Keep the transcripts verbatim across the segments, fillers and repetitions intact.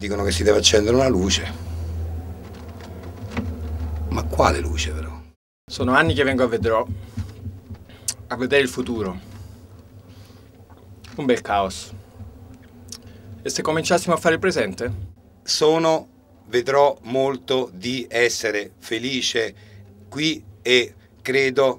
Dicono che si deve accendere una luce. Ma quale luce però? Sono anni che vengo a Vedrò a vedere il futuro. Un bel caos. E se cominciassimo a fare il presente? Sono, vedrò molto di essere felice qui e credo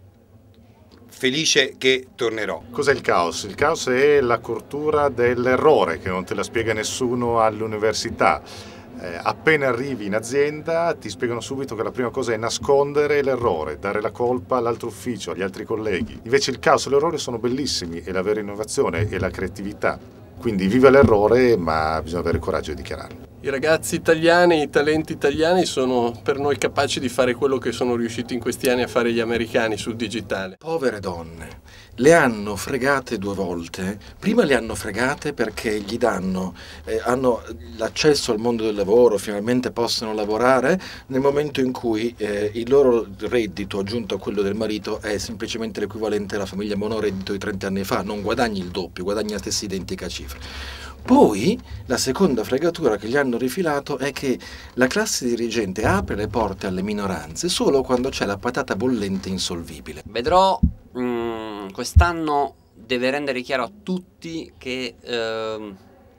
felice che tornerò. Cos'è il caos? Il caos è la cultura dell'errore, che non te la spiega nessuno all'università. Eh, appena arrivi in azienda ti spiegano subito che la prima cosa è nascondere l'errore, dare la colpa all'altro ufficio, agli altri colleghi. Invece il caos e l'errore sono bellissimi, è la vera innovazione e la creatività. Quindi viva l'errore, ma bisogna avere il coraggio di dichiararlo. I ragazzi italiani, i talenti italiani sono per noi capaci di fare quello che sono riusciti in questi anni a fare gli americani sul digitale. Povere donne, le hanno fregate due volte. Prima le hanno fregate perché gli danno, eh, hanno l'accesso al mondo del lavoro, finalmente possono lavorare nel momento in cui eh, il loro reddito aggiunto a quello del marito è semplicemente l'equivalente alla famiglia monoreddito di trenta anni fa, non guadagni il doppio, guadagni la stessa identica cifra. Poi la seconda fregatura che gli hanno rifilato è che la classe dirigente apre le porte alle minoranze solo quando c'è la patata bollente insolvibile. Vedrò mm, quest'anno deve rendere chiaro a tutti che eh,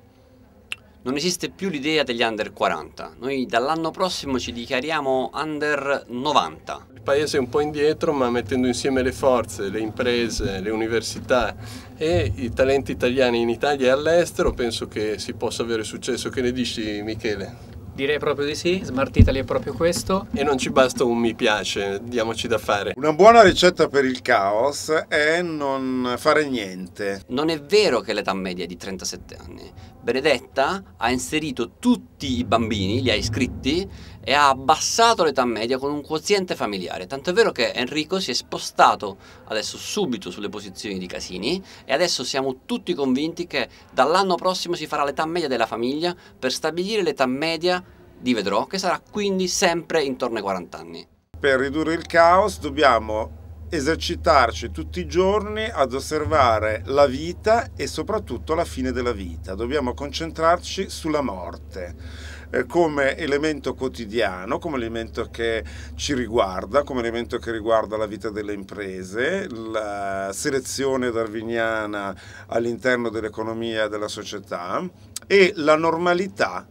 non esiste più l'idea degli under quaranta. Noi dall'anno prossimo ci dichiariamo under novanta. Il paese è un po' indietro, ma mettendo insieme le forze, le imprese, le università e i talenti italiani in Italia e all'estero, penso che si possa avere successo. Che ne dici, Michele? Direi proprio di sì, Smart Italy è proprio questo. E non ci basta un mi piace, diamoci da fare. Una buona ricetta per il caos è non fare niente. Non è vero che l'età media è di trentasette anni. Benedetta ha inserito tutti i bambini, li ha iscritti e ha abbassato l'età media con un quoziente familiare. Tanto è vero che Enrico si è spostato adesso subito sulle posizioni di Casini e adesso siamo tutti convinti che dall'anno prossimo si farà l'età media della famiglia per stabilire l'età media di Vedrò, che sarà quindi sempre intorno ai quaranta anni. Per ridurre il caos dobbiamo esercitarci tutti i giorni ad osservare la vita e soprattutto la fine della vita. Dobbiamo concentrarci sulla morte eh, come elemento quotidiano, come elemento che ci riguarda, come elemento che riguarda la vita delle imprese, la selezione darwiniana all'interno dell'economia e della società e la normalità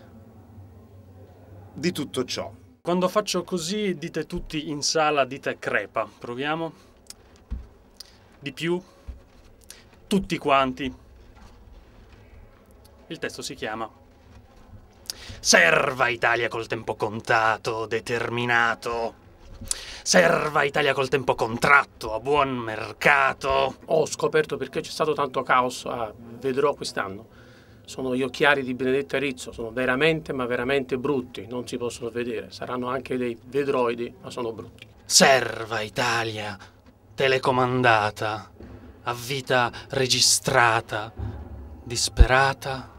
di tutto ciò. Quando faccio così dite tutti in sala, dite crepa. Proviamo. Di più. Tutti quanti. Il testo si chiama Serva Italia col tempo contato, determinato. Serva Italia col tempo contratto, a buon mercato. Ho scoperto perché c'è stato tanto caos a Vedrò quest'anno. Sono gli occhiali di Benedetta Rizzo, sono veramente ma veramente brutti, non si possono vedere, saranno anche dei vedroidi, ma sono brutti. Serva Italia, telecomandata, a vita registrata, disperata.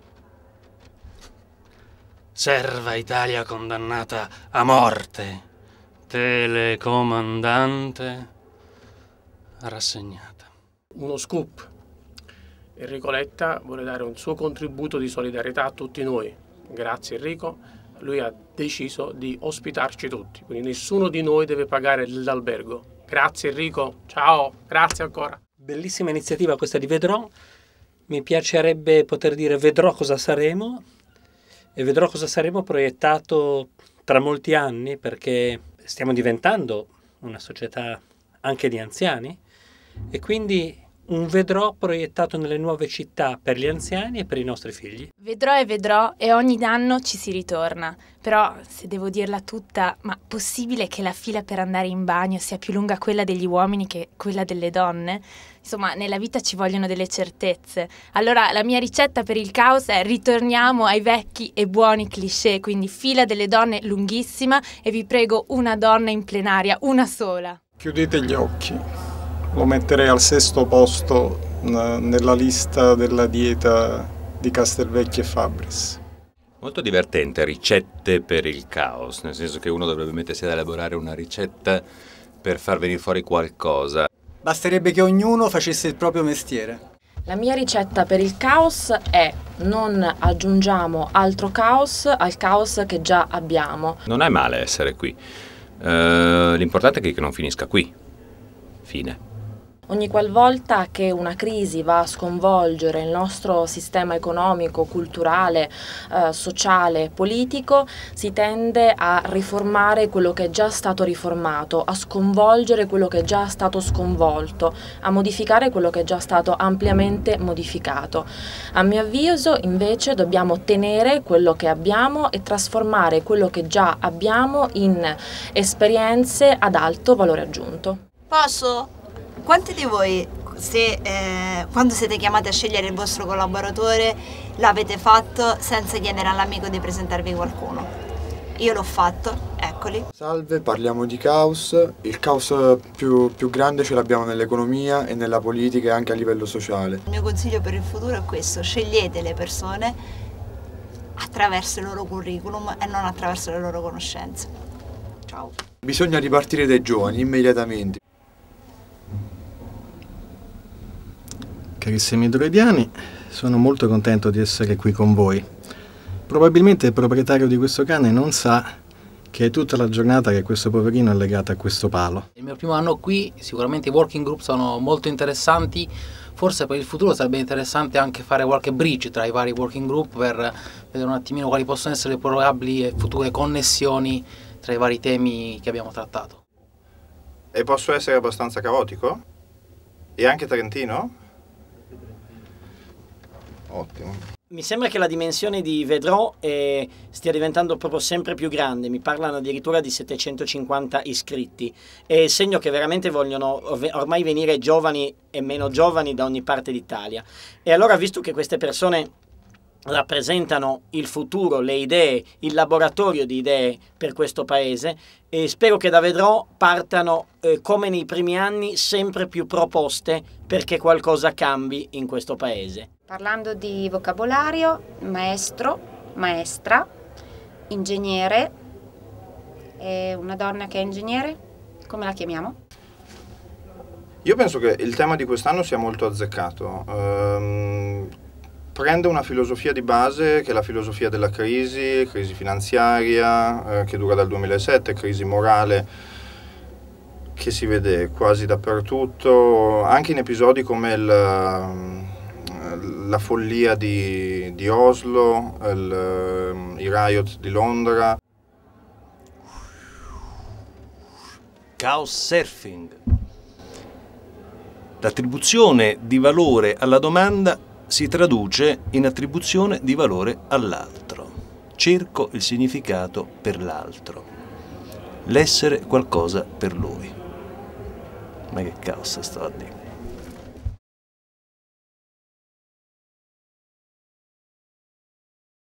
Serva Italia condannata a morte, telecomandante rassegnata. Uno scoop. Enrico Letta vuole dare un suo contributo di solidarietà a tutti noi. Grazie Enrico, lui ha deciso di ospitarci tutti, quindi nessuno di noi deve pagare l'albergo. Grazie Enrico, ciao, grazie ancora. Bellissima iniziativa questa di Vedrò, mi piacerebbe poter dire vedrò cosa saremo e vedrò cosa saremo proiettato tra molti anni, perché stiamo diventando una società anche di anziani e quindi un vedrò proiettato nelle nuove città per gli anziani e per i nostri figli. Vedrò e vedrò e ogni anno ci si ritorna. Però, se devo dirla tutta, ma possibile che la fila per andare in bagno sia più lunga quella degli uomini che quella delle donne? Insomma, nella vita ci vogliono delle certezze. Allora, la mia ricetta per il caos è ritorniamo ai vecchi e buoni cliché, quindi fila delle donne lunghissima e vi prego una donna in plenaria, una sola. Chiudete gli occhi. Lo metterei al sesto posto nella lista della dieta di Castelvecchi e Fabris. Molto divertente, ricette per il caos, nel senso che uno dovrebbe mettersi ad elaborare una ricetta per far venire fuori qualcosa. Basterebbe che ognuno facesse il proprio mestiere. La mia ricetta per il caos è: non aggiungiamo altro caos al caos che già abbiamo. Non è male essere qui. Uh, l'importante è che non finisca qui. Fine. Ogni qualvolta che una crisi va a sconvolgere il nostro sistema economico, culturale, eh, sociale, politico, si tende a riformare quello che è già stato riformato, a sconvolgere quello che è già stato sconvolto, a modificare quello che è già stato ampiamente modificato. A mio avviso, invece, dobbiamo tenere quello che abbiamo e trasformare quello che già abbiamo in esperienze ad alto valore aggiunto. Posso? Quanti di voi, se, eh, quando siete chiamati a scegliere il vostro collaboratore, l'avete fatto senza chiedere all'amico di presentarvi qualcuno? Io l'ho fatto, eccoli. Salve, parliamo di caos. Il caos più, più grande ce l'abbiamo nell'economia e nella politica e anche a livello sociale. Il mio consiglio per il futuro è questo: scegliete le persone attraverso il loro curriculum e non attraverso le loro conoscenze. Ciao. Bisogna ripartire dai giovani immediatamente. Carissimi droidiani, sono molto contento di essere qui con voi. Probabilmente il proprietario di questo cane non sa che è tutta la giornata che questo poverino è legato a questo palo. Il mio primo anno qui, sicuramente i working group sono molto interessanti. Forse per il futuro sarebbe interessante anche fare qualche bridge tra i vari working group per vedere un attimino quali possono essere le probabili e future connessioni tra i vari temi che abbiamo trattato. E posso essere abbastanza caotico? E anche trentino? Ottimo. Mi sembra che la dimensione di Vedrò eh, stia diventando proprio sempre più grande. Mi parlano addirittura di settecentocinquanta iscritti. È segno che veramente vogliono ormai venire giovani e meno giovani da ogni parte d'Italia. E allora, visto che queste persone rappresentano il futuro, le idee, il laboratorio di idee per questo paese, e spero che da Vedrò partano, eh, come nei primi anni, sempre più proposte perché qualcosa cambi in questo paese. Parlando di vocabolario, maestro, maestra, ingegnere, e una donna che è ingegnere, come la chiamiamo? Io penso che il tema di quest'anno sia molto azzeccato. Ehm, prende una filosofia di base che è la filosofia della crisi, crisi finanziaria, eh, che dura dal duemilasette, crisi morale, che si vede quasi dappertutto, anche in episodi come il... la follia di, di Oslo, il, i riot di Londra. Chaos surfing. L'attribuzione di valore alla domanda si traduce in attribuzione di valore all'altro. Cerco il significato per l'altro. L'essere qualcosa per lui. Ma che caos sto a dire?